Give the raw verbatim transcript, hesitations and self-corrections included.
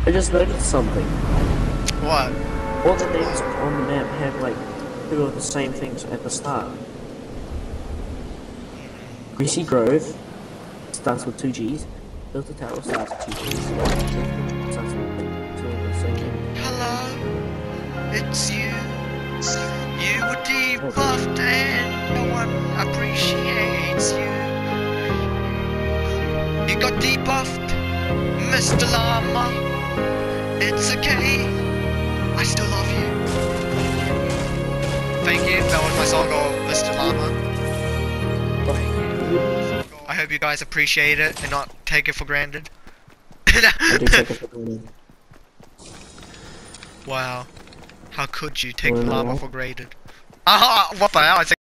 I just noticed something. What? All the names on the map have like two of the same things at the start. Greasy Grove starts with two G's. Filter Tower starts with two G's. Starts with two of the same. Hello, it's you. You were debuffed and no one appreciates you. You got debuffed, Mister Llama. It's okay, I still love you. Thank you, that was my song called Mister Llama. I hope you guys appreciate it and not take it for granted. I do take it for granted. Wow. How could you take Well, the llama no. for granted? Ah, what the hell? I